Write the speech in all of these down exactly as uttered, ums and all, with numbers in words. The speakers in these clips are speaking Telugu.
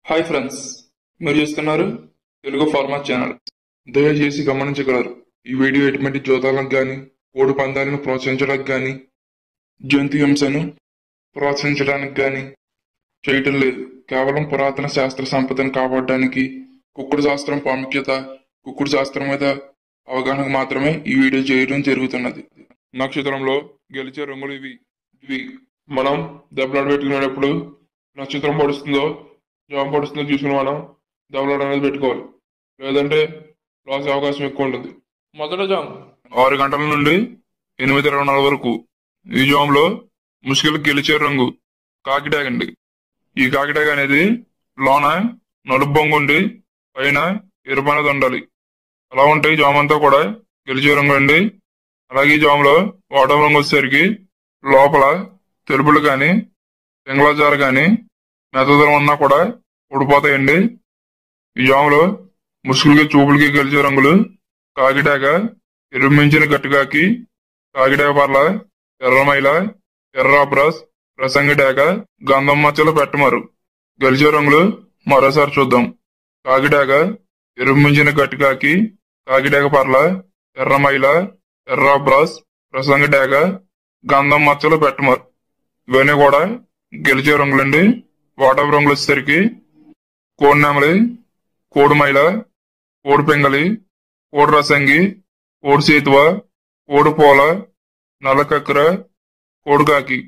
హాయ్ ఫ్రెండ్స్, మీరు చూస్తున్నారు తెలుగు ఫార్మా ఛానల్. దయచేసి గమనించగలరు, ఈ వీడియో ఎటువంటి జోదాలకు గాని కోడి పందాలను ప్రోత్సహించడానికి గాని జంతు హింసను ప్రోత్సహించడానికి గాని చేయటం లేదు. కేవలం పురాతన శాస్త్ర సంపదను కాపాడడానికి, కుక్కుడు శాస్త్రం ప్రాముఖ్యత, కుక్కుడు శాస్త్రం మీద అవగాహనకు మాత్రమే ఈ వీడియో చేయడం జరుగుతున్నది. నక్షత్రంలో గెలిచే రంగులు ఇవి ఇవి మనం దెబ్బలాట పెట్టుకునేటప్పుడు నక్షత్రం పడుస్తుందో జామ పడుతుందో చూసుకుని మనం దెబ్బలాట అనేది పెట్టుకోవాలి, లేదంటే లాస్ అవకాశం ఎక్కువ ఉంటుంది. మొదట జామ్ ఆరు గంటల నుండి ఎనిమిది ఇరవై నాలుగు వరకు. ఈ జామ్లో ముసుగులు గెలిచే రంగు కాకిటాగ్ అండి. ఈ కాకిటాగ్ అనేది లోన నలుపు బొంగు ఉండి పైన ఎరుపు అనేది ఉండాలి. అలా ఉంటే ఈ జామ్ అంతా కూడా గెలిచే రంగు అండి. అలాగే ఈ జామ్లో వాటం రంగు వచ్చేసరికి లోపల తెలుపులు కానీ పింగళజారు కానీ మెత్తదనం ఉన్నా కూడా ఊడిపోతాయండి. ఈ జాములో ముసుగులకి చూపులకి గెలిచే రంగులు కాకిటాక, ఎరుమించిన గట్టుకాకి, కాకిటాక పర్ల, ఎర్రమైల, ఎర్రాబ్రాస్, ప్రసంగిటాక, గంధం మచ్చలు పెట్టమారు. గెలిచే రంగులు మరోసారి చూద్దాం. కాకిటాక, ఎరుమించిన గట్టుకాకి, కాకిటాక పర్ల, ఎర్రమైల, ఎర్రాబ్రాస్, ప్రసంగిటాక, గంధం మచ్చలు పెట్టమారు. ఇవన్నీ కూడా గెలిచే రంగులండి. వాటం రంగులు వచ్చేసరికి కోడి నెమలి, కోడి మైల, కోడి పింగళి, కోడి రసంగి, కోడి సేతువ, కోడి పోల, నల్ల కక్కర, కోడి కాకి.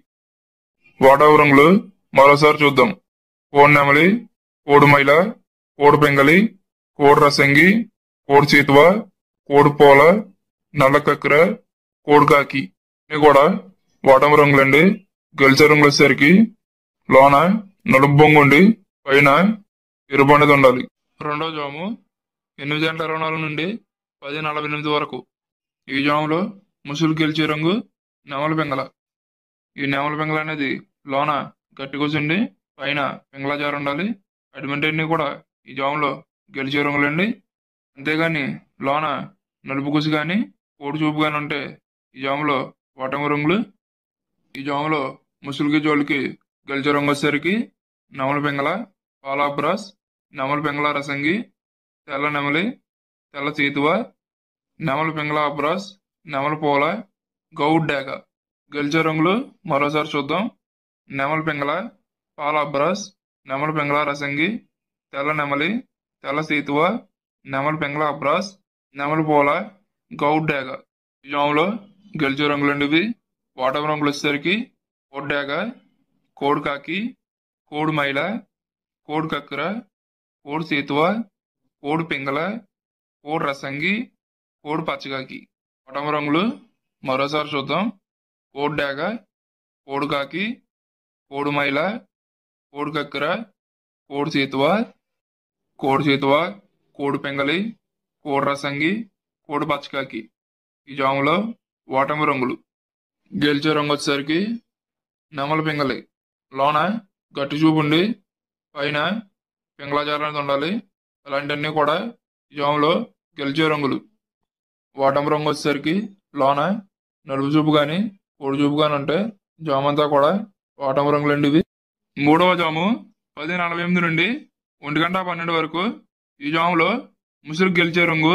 వాటం రంగులు మరోసారి చూద్దాం. కోడి నెమలి, కోడి మైల, కోడి పింగళి, కోడి రసంగి, కోడి సేతువ, కోడి పోల, నల్ల కక్కర, కోడి కాకి. ఇవి కూడా వాటం రంగులండి. గెలిచే రంగులు వచ్చేసరికి లోన నలుపు బొంగు ఉండి పైన ఎరుపు అనేది ఉండాలి. రెండో జాము ఎనిమిది గంటల ఇరవై నాలుగు నుండి పది నలభై ఎనిమిది వరకు. ఈ జాములో ముసులు గెలిచే రంగు నెమల పింగళ. ఈ నెమల పింగళ అనేది లోన గట్టి కూర్చుండి పైన పింగళ జారు ఉండాలి. అటువంటి కూడా ఈ జాములో గెలిచే రంగులండి. అంతేగాని లోన నలుపు కుసి కానీ కోడి చూపు కానీ ఉంటే ఈ జాములో వాటమి రంగులు. ఈ జాములో ముసులుకి జోలికి గెలిచే రంగు వచ్చేసరికి నెమల పింగళ, పాలాబ్రాస్, నెమల పింగళ రసంగి, తెల్ల నెమలి, తెల్ల చేతువ, నెమల పింగళ అబ్రాస్, నెమల పోల, గౌడ్ డాగ. గెలిచే రంగులు మరోసారి చూద్దాం. నెమల పింగళ, పాలాబ్రాస్, నెమల పింగళ రసంగి, తెల్ల నెమలి, తెల్ల చేతువ, నెమల పింగళ అబ్రాస్, నెమల పోల, గౌడ్ డాగ. ఈ జాములో గెలిచే రంగులండి ఇవి. వాటం రంగులు వచ్చేసరికి కోడి డాగ, కోడి కాకి, కోడి మైల, కోడి కక్కర, కోడి సేతువ, కోడి పింగళ, కోడి రసంగి, కోడి పచ్చకాకి. వాటం రంగులు మరోసారి చూద్దాం. కోడి డాగ, కోడి కాకి, కోడి మైల, కోడి కక్కర, కోడి సేతువ, కోడి సేతువ, కోడి పింగళి, కోడి రసంగి, కోడి పచ్చకాకి. ఈ జాములో వాటమి రంగులు. గెలిచే రంగు వచ్చేసరికి నెమల పింగళి. లోన గట్టి చూపు ఉండి పైన పింగళాజారు అనేది ఉండాలి. అలాంటివన్నీ కూడా ఈ జాములో గెలిచే రంగులు. వాటమి రంగు వచ్చేసరికి లోన నలుపు చూపు కానీ కోడి చూపు కానీ ఉంటే జాము అంతా కూడా వాటమి రంగులండి ఇవి. మూడవ జాము పది నలభై ఎనిమిది నుండి ఒంటి గంట పన్నెండు వరకు. ఈ జాములో ముసురు గెలిచే రంగు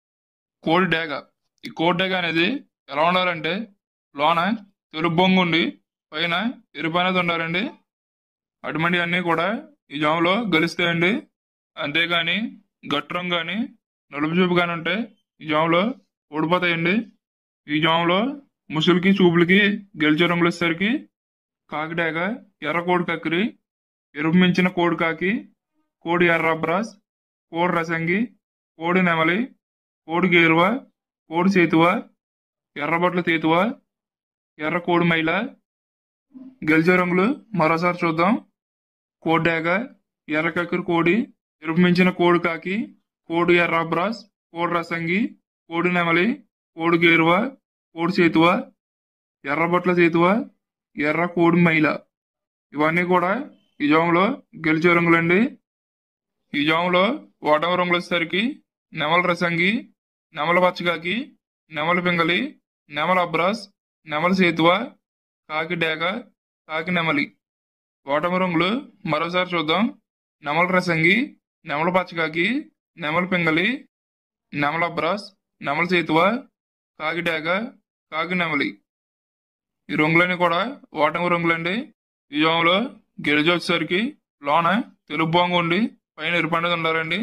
కోడి డాగ. ఈ కోడి డాగ అనేది ఎలా ఉండాలంటే లోన తెలుపు బొంగు ఉండి పైన ఎరుపు అనేది ఉండాలండి. అటువంటి అన్నీ కూడా ఈ జాములో గెలుస్తాయండి. అంతేగాని గట్టు రంగు కానీ నలుపు చూపు కానీ ఉంటే ఈ జాములో ఓడిపోతాయండి. ఈ జాములో ముసులకి చూపులకి గెలిచే రంగులు వచ్చేసరికి కాకిడాక, ఎర్ర కోడి కక్కిరి, ఎరుపు మించిన కోడి కాకి, కోడి ఎర్రబ్రాస్, కోడి రసంగి, కోడి నెమలి, కోడి గేరువ, కోడి సేతువ, ఎర్రబొట్ల తేతువ, ఎర్ర కోడి మైల. గెలిచే రంగులు మరోసారి చూద్దాం. కోడి డాగ, ఎర్ర కక్కరి కోడి, ఎరుపు మించిన కోడి కాకి, కోడి ఎర్రబ్రాస్, కోడి రసంగి, కోడి నెమలి, కోడి గేరువ, కోడి సేతువ, ఎర్రబొట్ల సేతువ, ఎర్ర కోడి మైల. ఇవన్నీ కూడా ఈ జాములో గెలిచే రంగులండి. ఈ జాములో వాటమి రంగులు వచ్చేసరికి నెమల రసంగి, నెమల పచ్చకాకి, నెమల పింగళి, నెమల అబ్రాస్, నెమల సేతువ, కాకి డాగ, కాకి నెమలి. వాటమి రంగులు మరోసారి చూద్దాం. నెమల రసంగి, నెమల పచ్చకాకి, నెమల పింగళి, నెమల అబ్రాస్, నెమల సేతువ, కాకి డేగ, కాకి నెమలి. ఈ రంగులన్నీ కూడా ఓటమి రంగులండి. ఈ జాములో గెలిచి వచ్చేసరికి లోన తెలుపు బొంగు ఉండి పైన ఎరుపండుగా ఉండాలండి.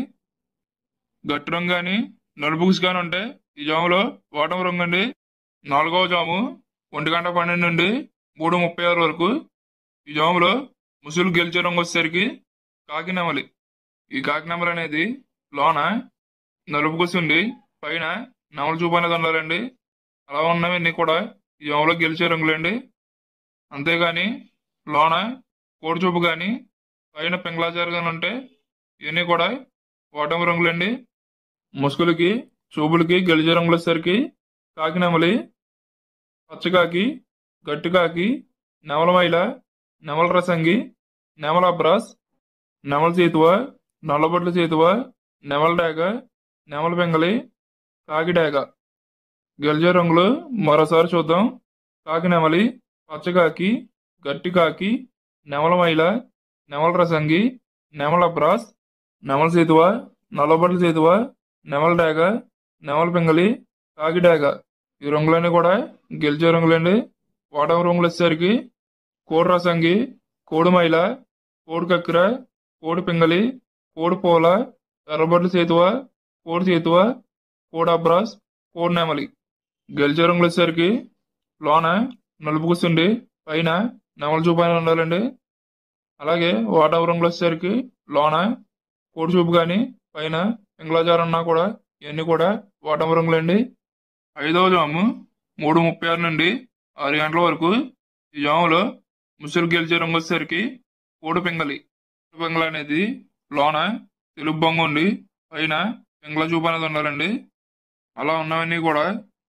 గట్టి రంగు కానీ నలుపుగుసు కానీ ఉంటే ఈ జాములో ఓటమి రంగు అండి. నాలుగవ జాము ఒంటి గంట పన్నెండు నుండి మూడు ముప్పై ఆరు వరకు. ఈ జాములో ముసులు గెలిచే రంగు వచ్చేసరికి కాకి నెమలి. ఈ కాకి నెమలి అనేది లోన నలుపు కూర్చుండి పైన నెమల చూపు అనేది ఉండాలండి. అలా ఉన్నవన్నీ కూడా ఈ జాములో గెలిచే రంగులండి. అంతేగాని లోన కోడి చూపు కానీ పైన పింగళాచారు కానీ ఉంటే ఇవన్నీ కూడా ఓటమి రంగులండి. ముసుగులకి చూపులకి గెలిచే రంగులు వచ్చేసరికి కాకి నెమలి, పచ్చకాకి, గట్టి కాకి, నెమల మైల, నెమల రసంగి, నెమల అబ్రాస్, నెమల సేతువ, నల్లబొట్ల సేతువ, నెమల డేగ, నెమల పింగళి, కాకి డేగ. గెలిచే రంగులు మరోసారి చూద్దాం. కాకి నెమలి, పచ్చకాకి, గట్టి కాకి, నెమల మైల, నెమల రసంగి, నెమల అబ్రాస్, నెమల సేతువ, నల్లబొట్ల సేతువ, నెమల డేగ, నెమల పింగళి, కాకి డేగ. ఈ రంగులన్నీ కూడా గెలిచే రంగులండి. ఓటమి రంగులు వచ్చేసరికి కోడి రసంగి, కోడి మైల, కోడి కక్కిర, కోడి పింగళి, కోడి పూల, ఎర్రబొట్ల సేతువ, కోడి సేతువ, కోడి అబ్రాస్, కోడి నెమలి. గెలిచే రంగులు వచ్చేసరికి లోన నలుపు కూర్చుండి పైన నెమల చూపు అయినా ఉండాలండి. అలాగే ఓటమి రంగులు వచ్చేసరికి లోన కోడి చూపు కానీ పైన పింగళాచారం ఉన్నా కూడా ఇవన్నీ కూడా ఓటమి రంగులండి. ఐదవ జాము మూడు ముప్పై ఆరు నుండి ఆరు గంటల వరకు. ఈ జాములో ముసులు గెలిచే రంగు వచ్చేసరికి కోడి పింగళి. పింగళి అనేది లోన తెలుపు బొంగు ఉండి పైన పింగళ చూపు అనేది ఉండాలండి. అలా ఉన్నవన్నీ కూడా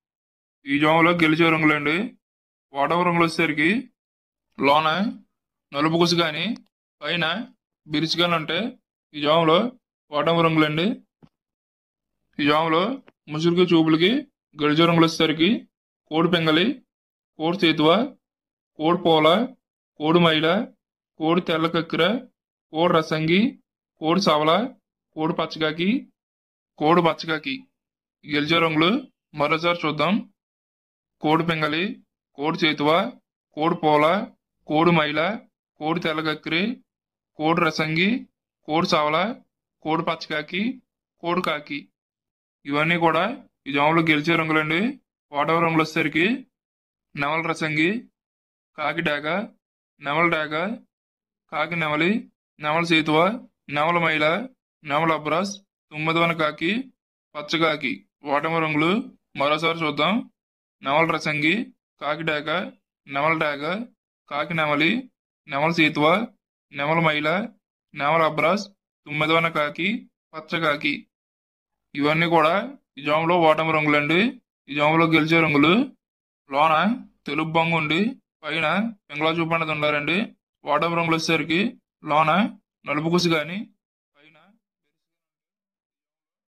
ఈ జాములో గెలిచే రంగులండి. ఓటమి రంగులు వచ్చేసరికి లోన నలుపు కుసు కానీ పైన బిరుసు కానీ ఉంటే ఈ జాములో ఓటమి రంగులండి. ఈ జాములో ముసుగుకి చూపులకి గెలిచే రంగులు వచ్చేసరికి కోడి పింగళి, కోడి సేతువ, కోడి పూల, కోడి మైల, కోడి తెల్ల కక్కిర, కోడి రసంగి, కోడి సవల, కోడి పచ్చకాకి, కోడి పచ్చకాకి. గెలిచే రంగులు మరోసారి చూద్దాం. కోడి పింగళి, కోడి సేతువ, కోడి పూల, కోడి మైల, కోడి తెల్ల కక్కిరి, కోడి రసంగి, కోడి సవల, కోడి పచ్చకాకి, కోడి కాకి. ఇవన్నీ కూడా ఈ జాములో గెలిచే రంగులండి. ఓటమి రంగులు వచ్చేసరికి నెమల రసంగి, కాకి డేగ, నెమల డేగ, కాకి నెమలి, నెమల సేతువ, నెమల మైల, నెమల అబ్రాస్, తుమ్మిదవన కాకి, పచ్చకాకి. ఓటమి రంగులు మరోసారి చూద్దాం. నెమల రసంగి, కాకి డేగ, నెమల డేగ, కాకి నెమలి, నెమల సేతువ, నెమల మైల, నెమల అబ్రాస్, తుమ్మిదవన కాకి, పచ్చకాకి. ఇవన్నీ కూడా ఈ జాములో ఓటమి రంగులండి. ఈ జాములో గెలిచే రంగులు లోన తెలుపు బొంగు ఉండి పైన పింగళ చూపు అనేది ఉండాలండి. ఓటమి రంగులు వచ్చేసరికి లోన నలుపు కుసు కానీ